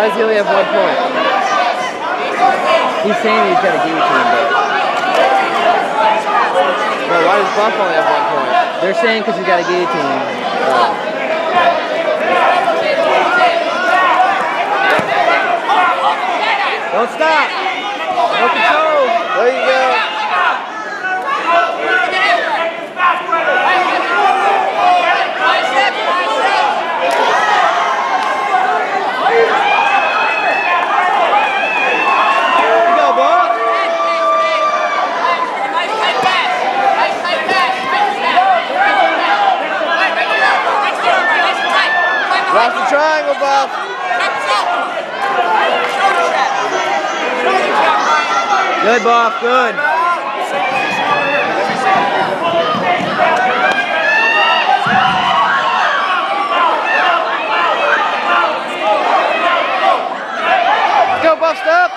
does he only have 1 point? He's saying he's got a guillotine, but... Well, why does Buff only have 1 point? They're saying because he's got a guillotine. Don't stop! No control! There you go! Watch the triangle, Buff. Good, Buff. Good. Go, Buff. Stop.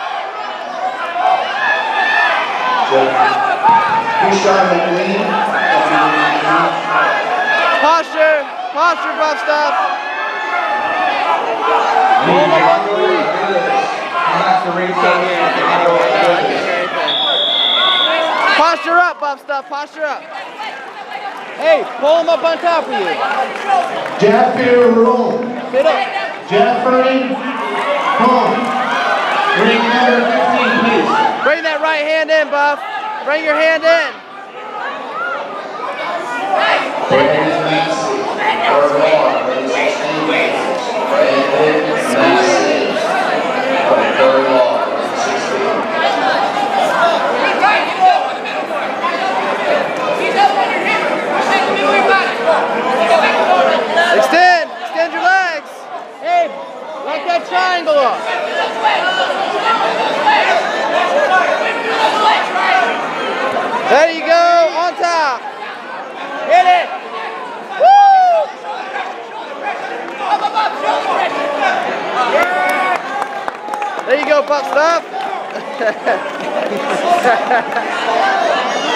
Posture. Posture, Buff. Stop. Posture up, Buff Stuff. Posture up. Hey, pull him up on top of you. Jab fear roll. Sit up. Jab furting. Roll. Bring number 15, please. Bring that right hand in, Buff. Bring your hand in. Extend your legs. Hey, like that triangle up. There you go, on top. Hit it. Woo! There you go, Buff Stuff.